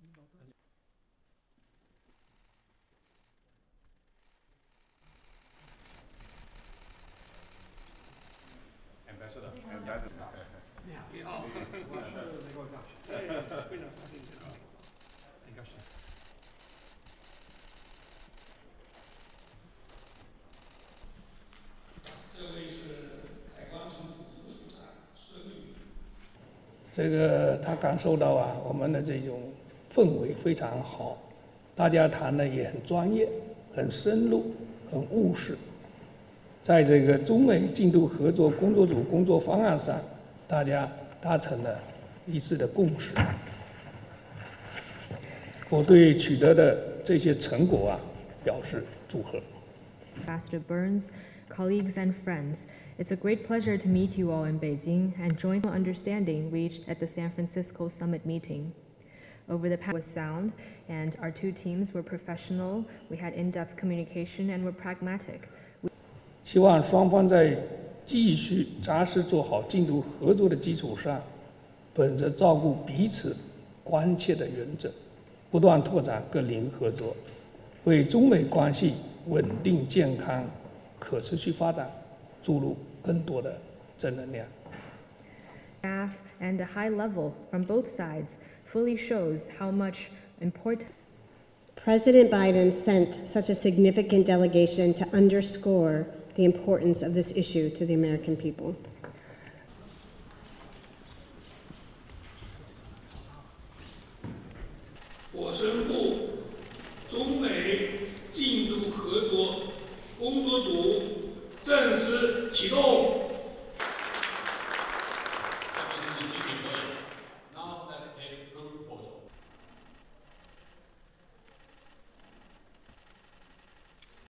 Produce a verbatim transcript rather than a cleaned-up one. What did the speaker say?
Ambassador, Ambassador， 你好，你好，我是美国大使，非常高兴见到你，很高兴。这位是海关总署副署长孙律。这个他感受到啊，我们的这种氛围非常好，大家谈的也很专业、很深入、很务实。在这个中美进度合作工作组工作方案上，大家达成了一致的共识。我对取得的这些成果啊表示祝贺。 Ambassador Burns, colleagues and friends, it's a great pleasure to meet you all in Beijing and join the understanding reached at the San Francisco Summit meeting. Over the past was sound, and our two teams were professional, we had in-depth communication, and were pragmatic. 希望双方在继续扎实做好进度合作的基础上，本着照顾彼此关切的原则，不断拓展各领域合作，为中美关系稳定、健康、可持续发展注入更多的正能量。 Staff and the high level from both sides fully shows how much important. President Biden sent such a significant delegation to underscore the importance of this issue to the American people. 我宣布，中美进度合作工作组正式启动。